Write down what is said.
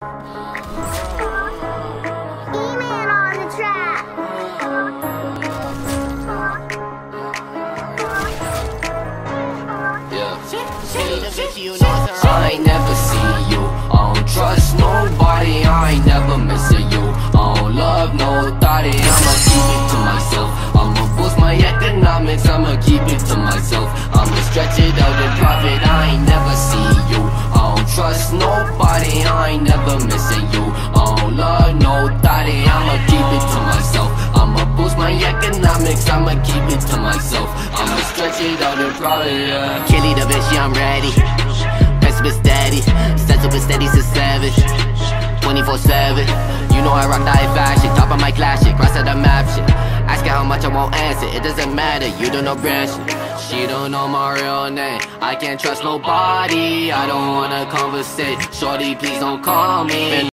E-Man on the track. I ain't never see you. I don't trust nobody. I ain't never missing you. I don't love nobody. I'ma keep it to myself. I'ma boost my economics. I'ma keep it to myself. I'ma stretch it out and profit. I ain't never see you. I don't trust nobody. I ain't never missing you. I don't love nobody. I'ma keep it to myself. I'ma boost my economics. I'ma keep it to myself. I'ma stretch it out and profit. Yeah. Kelly Da Vinci, I'm ready. Pessimist daddy, stencil with steady to savage. 24/7. You know I rock the high fashion. Top of my class shit, cross at the map shit. Ask her how much I won't answer. It doesn't matter, you don't know brand shit. She don't know my real name. I can't trust nobody. I don't wanna conversate. Shorty, please don't call me.